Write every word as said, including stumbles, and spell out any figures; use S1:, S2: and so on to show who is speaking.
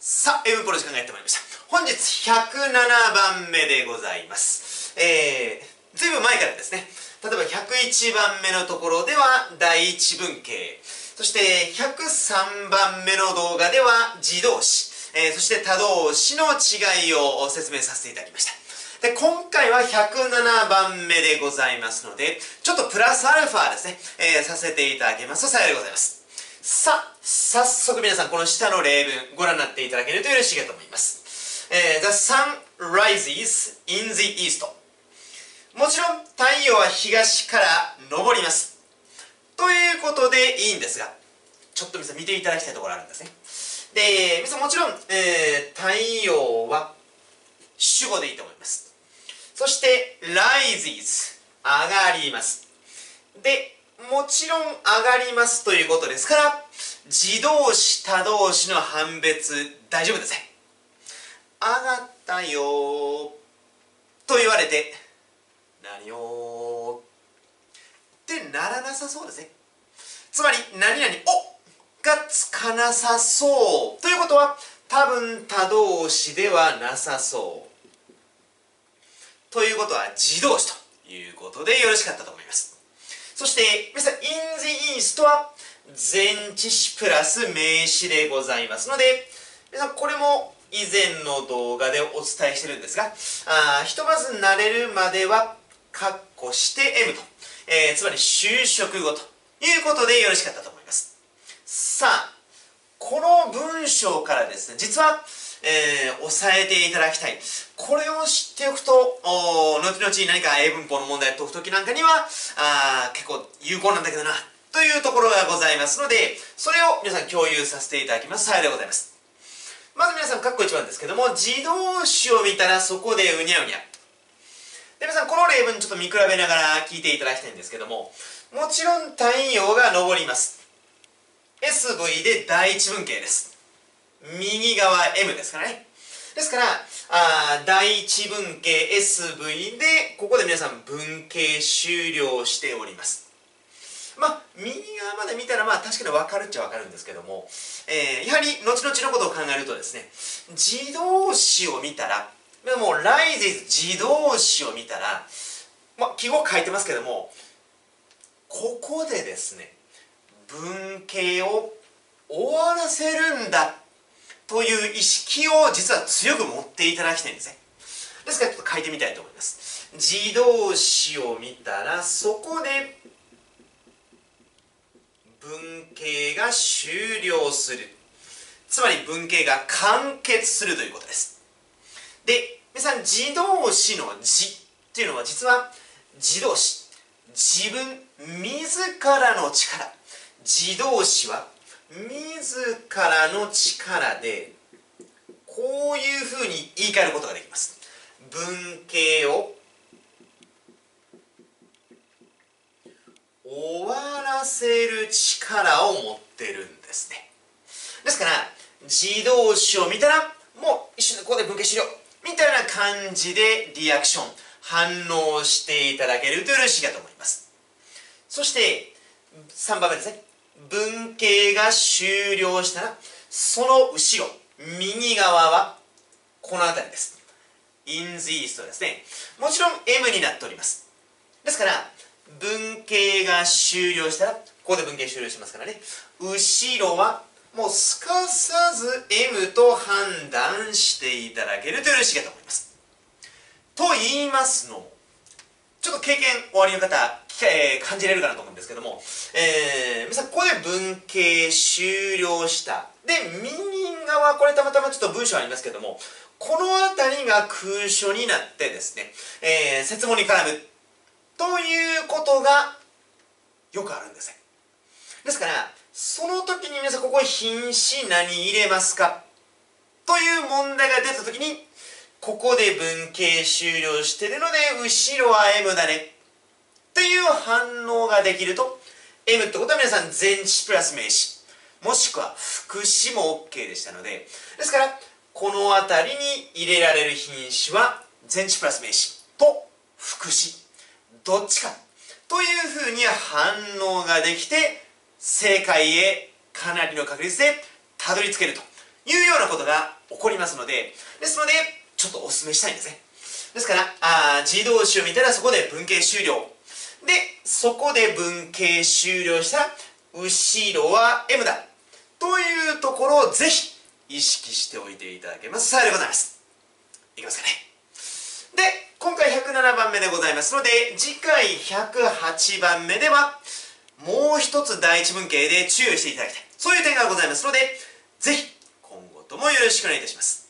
S1: さあ、英文ポロジ考えてまいりました。本日ひゃくななばんめでございます。えー、ずいぶん前からですね、例えばひゃくいちばんめのところでは第一文型、そしてひゃくさんばんめの動画では自動詞、えー、そして他動詞の違いを説明させていただきました。で、今回はひゃくななばんめでございますので、ちょっとプラスアルファですね、えー、させていただきますと幸いでございます。さあ、早速皆さんこの下の例文ご覧になっていただけるとよろしいかと思います。えー、The sun rises in the east。もちろん太陽は東から昇ります。ということでいいんですが、ちょっと皆さん見ていただきたいところあるんですね。で、皆さんもちろん、えー、太陽は主語でいいと思います。そして rises 上がります。で、もちろん上がりますということですから、自動詞他動詞の判別大丈夫ですね。上がったよーと言われて何よーってならなさそうですね。つまり何々おがつかなさそうということは多分他動詞ではなさそうということは自動詞ということでよろしかったと思います。そして皆さん in the east は前置詞プラス名詞でございますので、皆さんこれも以前の動画でお伝えしてるんですが、あひとまず慣れるまでは括弧して エム と、えー、つまり修飾語ということでよろしかったと思います。さあ、この文章からですね、実は、えー、押さえていただきたい。これを知っておくと、お後々何か英文法の問題を解くときなんかには、あ結構有効なんだけどな、というところがございますので、それを皆さん共有させていただきます。幸いでございます。まず皆さん、括弧いちばんですけども、自動詞を見たらそこでうにゃうにゃ。で、皆さん、この例文ちょっと見比べながら聞いていただきたいんですけども、もちろん太陽が昇ります。エスブイ で第一文型です。右側 エム ですからね。ですから、あ第一文型 エスブイ で、ここで皆さん文型終了しております。まあ、右側まで見たら、まあ、確かに分かるっちゃ分かるんですけども、えー、やはり、後々のことを考えるとですね、自動詞を見たら、もう、rises 自動詞を見たら、まあ、記号書いてますけども、ここでですね、文型を終わらせるんだという意識を実は強く持っていただきたいんですね。ですからちょっと書いてみたいと思います。自動詞を見たらそこで文型が終了する。つまり文型が完結するということです。で、皆さん自動詞の自っていうのは実は自動詞。自分、自らの力。自動詞は自らの力でこういうふうに言い換えることができます。文型を終わらせる力を持ってるんですね。ですから自動詞を見たらもう一瞬でここで文型終了みたいな感じでリアクション反応していただけるとよろしいかと思います。そしてさんばんめですね。文型が終了したらその後ろ右側はこの辺りです。in the east ですね。もちろん エム になっております。ですから文型が終了したらここで文型終了しますからね、後ろはもうすかさず エム と判断していただけるとよろしいかと思います。と言いますのも、ちょっと経験おありの方、えー、感じれるかなと思うんですけども、えー、皆さんここで文型終了した。で、右側、これたまたまちょっと文章ありますけども、この辺りが空所になってですね、えー、設問に絡むということがよくあるんですね。ですから、その時に皆さんここ品詞何入れますかという問題が出た時に、ここで文型終了してるので、後ろは エム だね。という反応ができると、エム ってことは皆さん前置詞プラス名詞、もしくは副詞も OK でしたので、ですから、この辺りに入れられる品詞は前置詞プラス名詞と副詞、どっちかというふうに反応ができて、正解へかなりの確率でたどり着けるというようなことが起こりますので、ですのでちょっとお勧めしたいんですね。ですからあ自動詞を見たらそこで文型終了で、そこで文型終了したら後ろは M だというところをぜひ意識しておいていただけます幸いでございます。いきますかね。で、今回ひゃくななばんめでございますので、次回ひゃくはちばんめではもう一つ第一文型で注意していただきたい、そういう点がございますので、ぜひ今後ともよろしくお願いいたします。